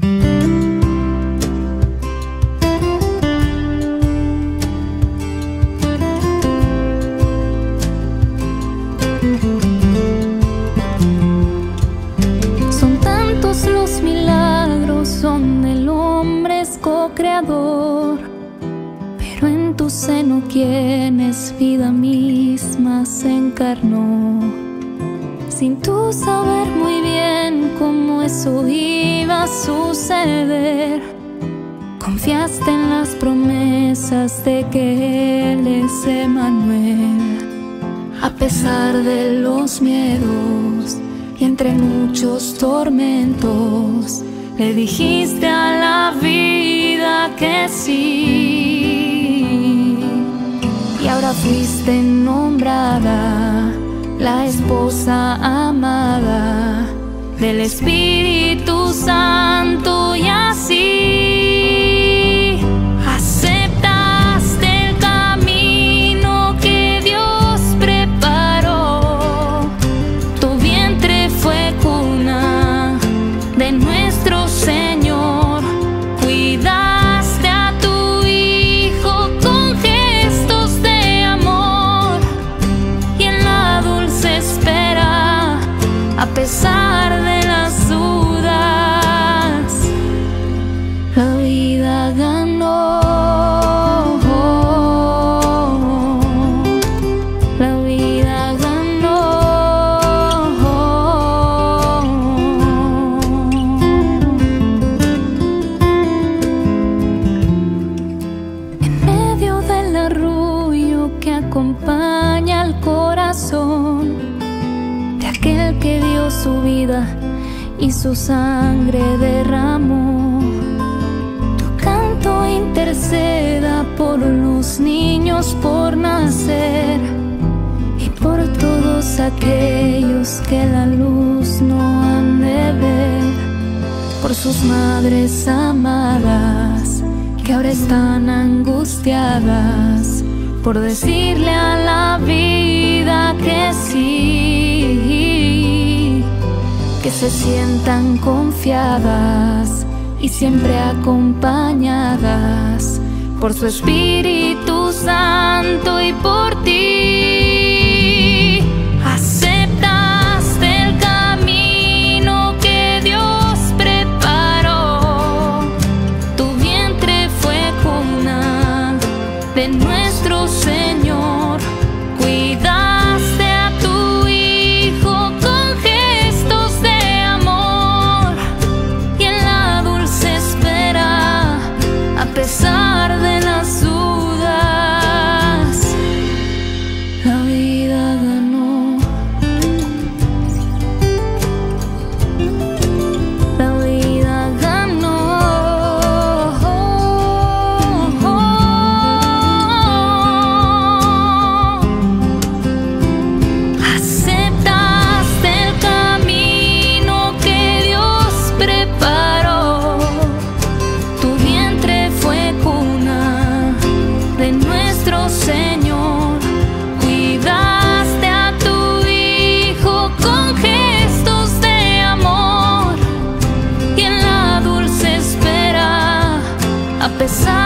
Son tantos los milagros donde el hombre es co-creador, pero en tu seno quien es vida misma se encarnó. Sin tú saber muy bien cómo eso iba a suceder, confiaste en las promesas de que Él es Emmanuel. A pesar de los miedos y entre muchos tormentos, le dijiste a la vida que sí. Y ahora fuiste nombrada la esposa amada del Espíritu Santo, y así aceptaste el camino que Dios preparó. Tu vientre fue cuna de nuestro Señor, cuidaste a tu Hijo con gestos de amor, y en la dulce espera, a pesar de las dudas, la vida ganó. La vida ganó. En medio del arrullo que acompaña al corazón de aquel que dio su vida y su sangre derramó, tu canto interceda por los niños por nacer y por todos aquellos que la luz no han de ver, por sus madres amadas que ahora están angustiadas por decirle a la vida que sí, que se sientan confiadas y siempre acompañadas por su Espíritu Santo y por ti. Aceptaste el camino que Dios preparó. Tu vientre fue cuna de nuestro Señor, cuidaste a tu Hijo con gestos de amor, y en la dulce espera, a pesar de las dudas, la vida ganó. La vida ganó. Aceptaste el camino que Dios preparó. Tu vientre fue cuna de nuestro Señor, cuidaste a tu Hijo con gestos de amor, y en la dulce espera, a pesar